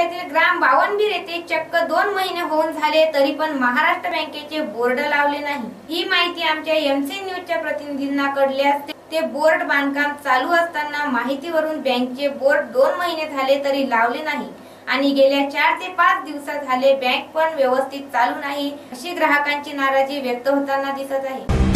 तालुक्यातील ग्राम बावनबीर येथे चक्क 2 महिने होऊन झाले तरी पण महाराष्ट्र बँकेचे बोर्ड लावले नाही। ही माहिती आमच्या एमसी न्यूजच्या प्रतिनिधींना कळली असते। ते बोर्ड बांधकाम चालू असताना माहितीवरून बँकेचे बोर्ड 2 महिने झाले तरी लावले नाही आणि गेल्या 4 ते 5 दिवस झाले बँक पण व्यवस्थित चालू नाही, अशी ग्राहकांची नाराजी व्यक्त होताना दिसत आहे।